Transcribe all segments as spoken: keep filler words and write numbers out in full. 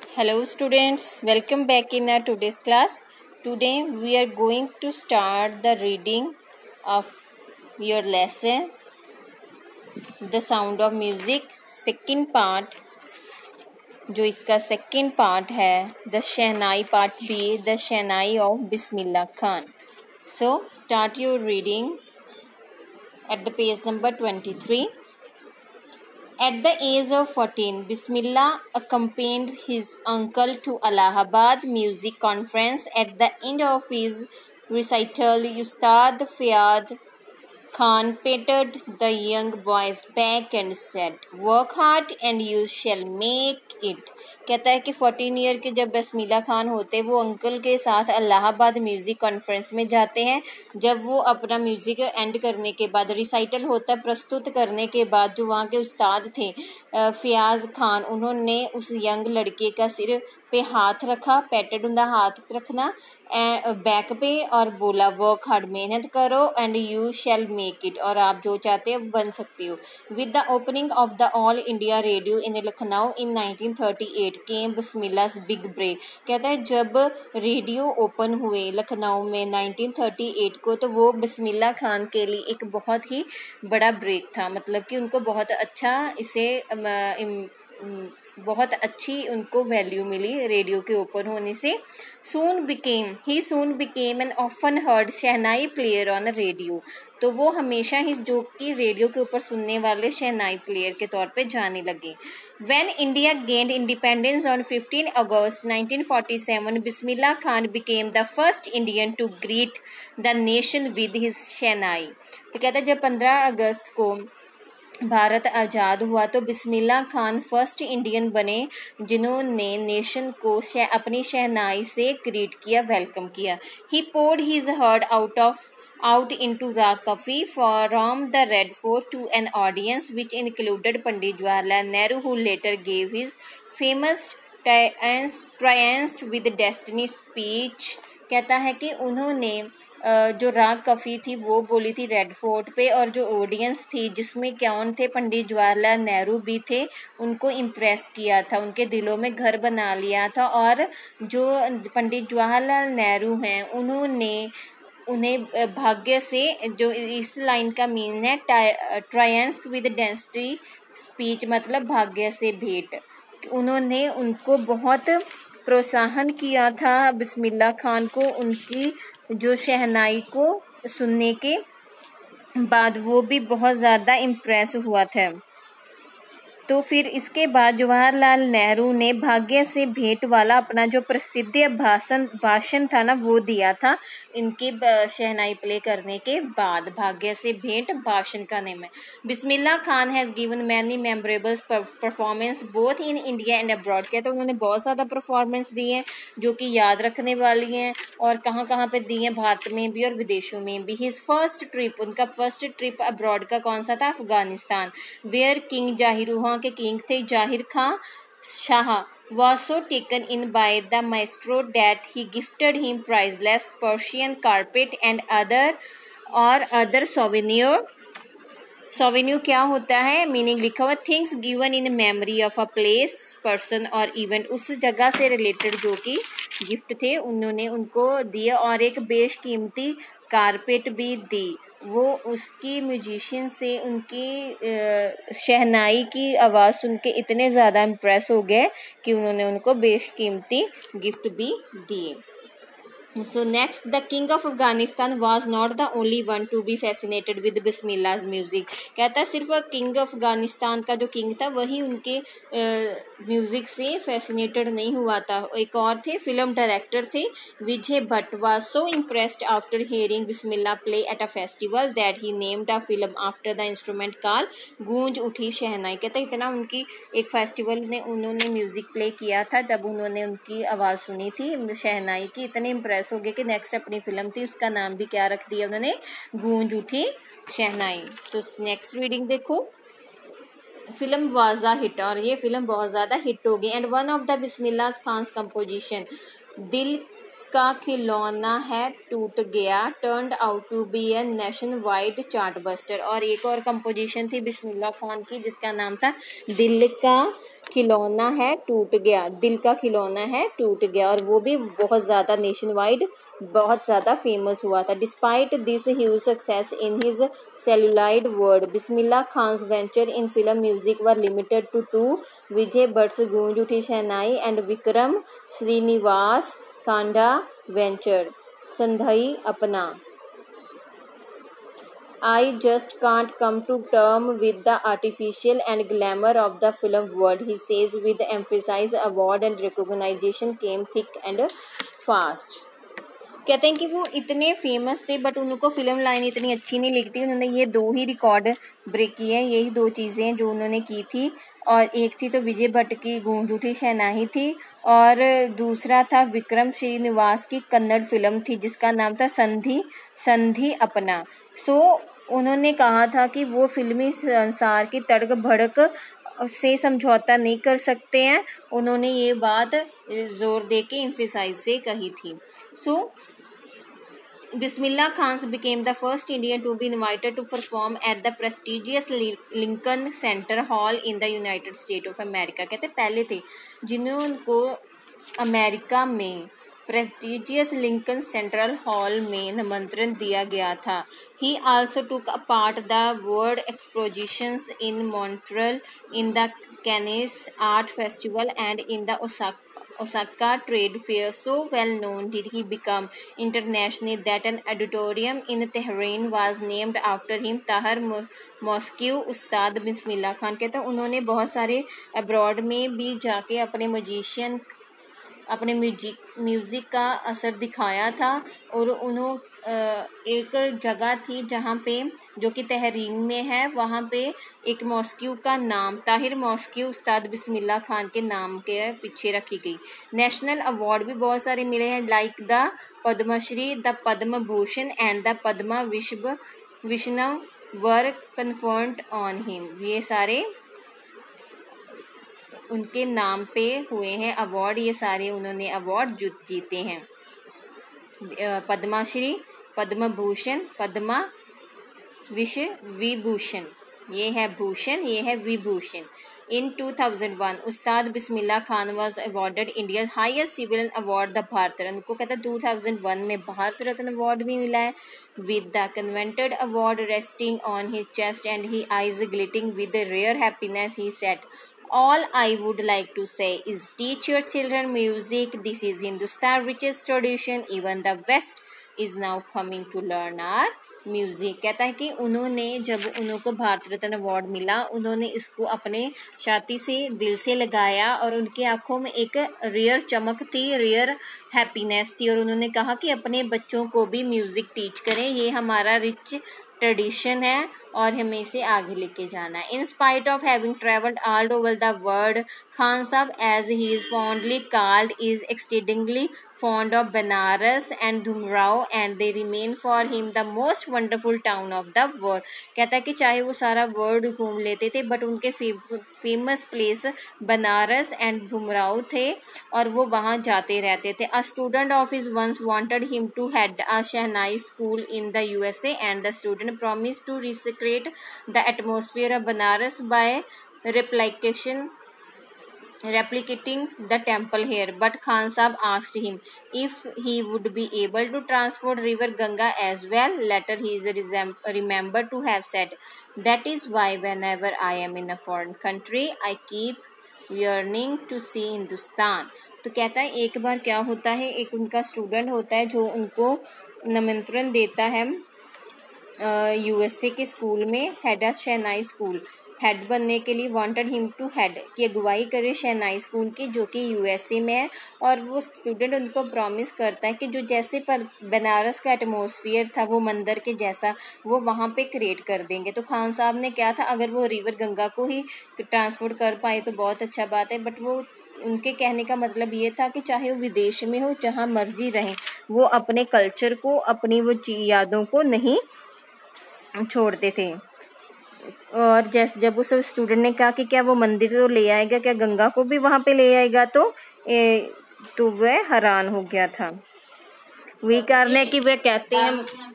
Hello students, welcome back in our today's class. Today we are going to start the reading of your lesson The Sound of Music second part. जो इसका second part है The shehnai part B, The shehnai of Bismillah Khan. So start your reading at the page number twenty-three. At the age of fourteen, Bismillah accompanied his uncle to Allahabad music conference. At the end of his recital, Ustad Fayad Khan patted the young boy's back and said, "Work hard and you shall make it." कहता है कि fourteen year के जब बिस्मिल्लाह खान होते वो uncle के साथ Allahabad music conference में जाते हैं। जब वो अपना म्यूज़िक एंड करने के बाद रिसाइटल होता है, प्रस्तुत करने के बाद जो वहाँ के उस्ताद थे फ़याज़ खान, उन्होंने उस यंग लड़के का सिर पे हाथ रखा, पैटेड उनका हाथ रखना बैक पे, और बोला वर्क हार्ड, मेहनत करो, and you shall make it, और आप जो चाहते हो बन सकते हो। With the opening of the All India Radio in Lucknow in nineteen thirty eight came Bismillah's big break. कहता है जब रेडियो ओपन हुए लखनऊ में नाइनटीन थर्टी एट को, तो वो बिस्मिल्लाह खान के लिए एक बहुत ही बड़ा ब्रेक था, मतलब कि उनको बहुत अच्छा इसे बहुत अच्छी उनको वैल्यू मिली रेडियो के ओपन होने से। सून बिकेम ही soon became an often heard shehnai player on radio, तो वो हमेशा ही जो कि रेडियो के ऊपर सुनने वाले शहनाई प्लेयर के तौर पे जाने लगे। When India gained independence on fifteen August nineteen forty seven, Bismillah Khan became the first Indian to greet the nation with his shehnai. तो कहता है जब पंद्रह अगस्त को भारत आज़ाद हुआ तो बिस्मिल्लाह खान फर्स्ट इंडियन बने जिन्होंने नेशन को शह, अपनी शहनाई से ग्रीट किया, वेलकम किया। He poured his heart out of out into Rag Kafi from the Red Fort to an audience which included Pandit Jawaharlal Nehru, who later gave his famous Triumph with Destiny speech। कहता है कि उन्होंने जो राग कफ़ी थी वो बोली थी रेड फोर्ट पे, और जो ऑडियंस थी जिसमें कौन थे, पंडित जवाहरलाल नेहरू भी थे, उनको इम्प्रेस किया था, उनके दिलों में घर बना लिया था। और जो पंडित जवाहरलाल नेहरू हैं उन्होंने उन्हें भाग्य से, जो इस लाइन का मीन है ट्रायम्फ विद डेस्टिनी स्पीच, मतलब भाग्य से भेंट, उन्होंने उनको बहुत प्रोत्साहन किया था बिस्मिल्लाह खान को, उनकी जो शहनाई को सुनने के बाद वो भी बहुत ज़्यादा इम्प्रेस हुआ था। तो फिर इसके बाद जवाहरलाल नेहरू ने भाग्य से भेंट वाला अपना जो प्रसिद्ध भाषण भाषण था ना वो दिया था इनके शहनाई प्ले करने के बाद। भाग्य से भेंट भाषण का नेम है। Bismillah Khan has given many memorable performance both in India and abroad. कहते हैं उन्होंने बहुत ज़्यादा परफॉर्मेंस दी हैं जो कि याद रखने वाली हैं, और कहाँ कहाँ पे दी हैं, भारत में भी और विदेशों में भी। हिज फर्स्ट ट्रिप, उनका फर्स्ट ट्रिप अब्रॉड का कौन सा था, अफगानिस्तान, वेयर किंग जाहिर के किंग थे जाहिर खां Shah was so taken in by the maestro that he gifted him priceless Persian carpet and other और other souvenir। souvenir क्या होता है, मीनिंग लिखा हुआ things given in memory of a place, person और इवेंट, उस जगह से रिलेटेड जो कि गिफ्ट थे उन्होंने उनको दिए, और एक बेशकीमती कारपेट भी दी। वो उसकी म्यूजिशियन से उनकी शहनाई की आवाज़ सुन के इतने ज़्यादा इम्प्रेस हो गए कि उन्होंने उनको बेशकीमती गिफ्ट भी दिए। So next, the king of Afghanistan was not the only one to be fascinated with Bismillah's music। कहता है सिर्फ किंग अफगानिस्तान का जो किंग था वही उनके म्यूज़िक से फैसिनेटेड नहीं हुआ था, एक और थे, फिल्म डायरेक्टर थे विजय Bhatt. was so impressed after hearing Bismillah play at a festival that he named a film after the instrument called गूंज उठी शहनाई। कहता है इतना उनकी एक फेस्टिवल ने उन्होंने म्यूज़िक प्ले किया था, जब उन्होंने उनकी आवाज़ सुनी थी शहनाई की, इतने इम्प्रेस हो गए कि नेक्स्ट अपनी फिल्म थी उसका नाम भी क्या रख दिया उन्होंने, Goonj Uthi Shehnai. So next reading देखो। फिल्म वाज अ हिट, और ये फिल्म बहुत ज़्यादा हिट हो गई। And one of the Bismillah Khan composition दिल का खिलौना है टूट गया turned out to be a nationwide chartbuster. और एक और कंपोजिशन थी बिस्मिल्लाह खान की जिसका नाम था दिल का खिलौना है टूट गया, दिल का खिलौना है टूट गया, और वो भी बहुत ज़्यादा नेशन वाइड बहुत ज़्यादा फेमस हुआ था। Despite this huge success in his celluloid world, Bismillah Khan's venture in film music were limited to to Vijay Bhatt's Goonj Uthi Shehnai and Vikram Srinivas Kannada venture Sanaadi Appanna. I just can't come to term with the artificial and glamour of the film world, he says with emphasis. Award and recognition came thick and fast. कहते हैं कि वो इतने famous थे but उनको film line इतनी अच्छी नहीं लगती। उन्होंने ये दो ही रिकॉर्ड ब्रेक किए हैं, यही दो चीज़ें जो उन्होंने की थी, और एक थी तो विजय भट्ट की गूंज उठी शहनाई थी, और दूसरा था विक्रम श्रीनिवास की कन्नड़ फिल्म थी जिसका नाम था संधि संधि अपना। सो उन्होंने कहा था कि वो फिल्मी संसार की तड़क भड़क से समझौता नहीं कर सकते हैं। उन्होंने ये बात जोर दे के एम्फेसाइज से कही थी। सो Bismillah Khan became the first Indian to be invited to perform at the prestigious Lincoln Center Hall in the United States of America। कहते पहले थे जिनको अमेरिका में प्रेस्टिजियस लिंकन सेंट्रल हॉल में निमंत्रण दिया गया था। He also took a part the world expositions in Montreal in the Cannes art festival and in the Osaka Osaka trade fair. So well known did he become internationally that an auditorium in Tehran was named after him, Tahir Mosque उस्ताद बिस्मिल्लाह खान। कहते हैं उन्होंने बहुत सारे abroad में भी जाके अपने musician अपने म्यूजिक म्यूज़िक का असर दिखाया था, और उन्हों एक जगह थी जहाँ पे जो कि तहरीन में है, वहाँ पे एक मॉस्क्यू का नाम ताहिर मॉस्क्यू उस्ताद बिस्मिल्लाह खान के नाम के पीछे रखी गई। नेशनल अवार्ड भी बहुत सारे मिले हैं like the Padmashri, the Padma Bhushan and the Padma विश्व विष्णव वर कन्फर्ड ऑन हिम। ये सारे उनके नाम पे हुए हैं अवार्ड, ये सारे उन्होंने अवार्ड जीत जीते हैं। पद्माश्री, पद्म भूषण, पद्मा विश्व विभूषण, ये है भूषण, ये है Vibhushan. In two thousand one Ustad Bismillah Khan was awarded India highest civilian award the Bharat Ratna. उनको कहता है टू थाउजेंड वन में भारत रत्न अवार्ड भी मिला है। With the coveted award resting on his chest and he eyes glittering with rare happiness he said, all I would like to say is teach your children music. This is Hindustan richest tradition. Even the West is now coming to learn our music. कहता है कि उन्होंने जब उनको Bharat Ratna award मिला, उन्होंने इसको अपने छाती से दिल से लगाया और उनकी आंखों में एक रेयर चमक थी, रेयर हैप्पीनेस थी, और उन्होंने कहा कि अपने बच्चों को भी म्यूज़िक टीच करें, ये हमारा रिच ट्रेडिशन है और हमें इसे आगे लेके जाना है। In spite of having travelled all over the world, Khan Sahab as he is fondly called is extendingly fond of Banaras and Dhumrao and they remain for him the most wonderful town of the world। कहता है कि चाहे वो सारा world घूम लेते थे but उनके famous place Banaras and Dumraon थे और वो वहाँ जाते रहते थे। A student of his once wanted him to head a shehnai school in the USA and the student promise to recreate the atmosphere of Banaras by replication replicating the temple here, but Khan Sahab asked him if he would be able to transport river Ganga as well. Later he is remembered to have said, that is why whenever I am in a foreign country I keep yearning to see Hindustan। तो कहता है एक बार क्या होता है, एक उनका student होता है जो उनको निमंत्रण देता है यूएसए के स्कूल में, head of shehnai school, head बनने के लिए, वांटेड हिम टू हेड की अगुवाई करे शहनाई स्कूल की जो कि यूएसए में है, और वो स्टूडेंट उनको प्रॉमिस करता है कि जो जैसे पर बनारस का एटमॉस्फेयर था वो मंदिर के जैसा वो वहाँ पे क्रिएट कर देंगे। तो खान साहब ने क्या था, अगर वो रिवर गंगा को ही ट्रांसपोर्ट कर पाए तो बहुत अच्छा बात है, बट वो उनके कहने का मतलब ये था कि चाहे वो विदेश में हो, जहाँ मर्जी रहें, वो अपने कल्चर को, अपनी वो यादों को नहीं छोड़ते थे। और जैसे जब उस स्टूडेंट ने कहा कि क्या वो मंदिर तो ले आएगा, क्या गंगा को भी वहाँ पे ले आएगा, तो ए, तो वह हैरान हो गया था। वही कारण है कि वे कहते हैं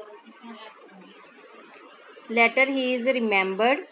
later he is remembered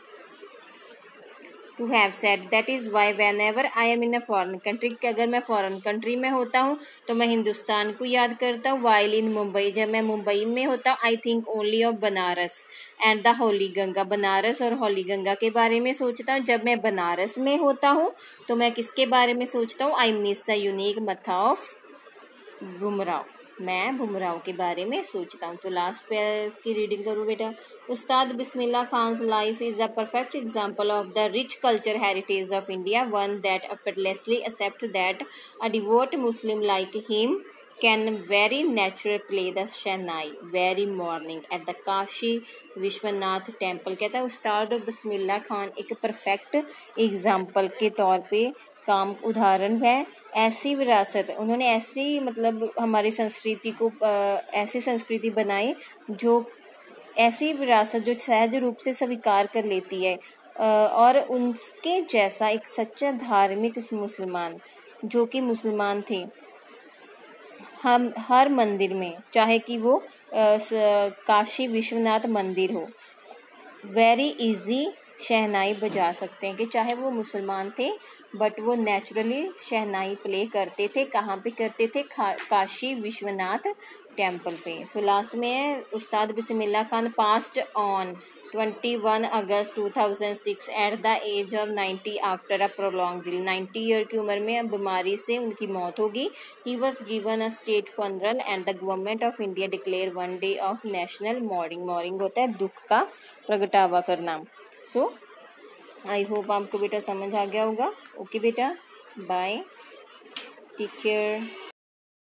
to have said that is why whenever I am in a foreign country, कि अगर मैं फॉरेन कंट्री में होता हूँ तो मैं हिंदुस्तान को याद करता हूँ। वाइल इन मुंबई, जब मैं मुंबई में होता हूँ, I think only of Banaras and the holy Ganga, Banaras और होली गंगा के बारे में सोचता हूँ। जब मैं बनारस में होता हूँ तो मैं किसके बारे में सोचता हूँ? I miss the unique mattha of Dumraon, मैं बुमराव के बारे में सोचता हूँ। तो लास्ट पे इसकी रीडिंग करूँ बेटा। Ustad Bismillah Khan's life is a perfect example of the rich culture heritage of India, one that effortlessly accept that a devout Muslim like him can very natural play the shehnai very morning at the Kashi Vishwanath temple. कहता है उस्ताद बिस्मिल्लाह खान एक perfect example के तौर पे काम उदाहरण है, ऐसी विरासत उन्होंने ऐसी मतलब हमारी संस्कृति को ऐसी संस्कृति बनाई जो ऐसी विरासत जो सहज रूप से स्वीकार कर लेती है, और उनके जैसा एक सच्चा धार्मिक मुसलमान जो कि मुसलमान थे हम हर मंदिर में, चाहे कि वो काशी विश्वनाथ मंदिर हो, वेरी इजी शहनाई बजा सकते हैं, कि चाहे वो मुसलमान थे बट वो नेचुरली शहनाई प्ले करते थे। कहाँ पे करते थे? काशी विश्वनाथ टेम्पल पे। सो लास्ट में है Ustad Bismillah Khan passed on twenty one August two thousand six at the age of ninety after a prolonged डिल, नाइन्टी ईयर की उम्र में बीमारी से उनकी मौत होगी। He was given a state funeral and the government of India declare one day of national mourning. Mourning होता है दुख का प्रगटावा करना। सो आई होप आपको बेटा समझ आ गया होगा। ओके बेटा, बाय, टेक केयर।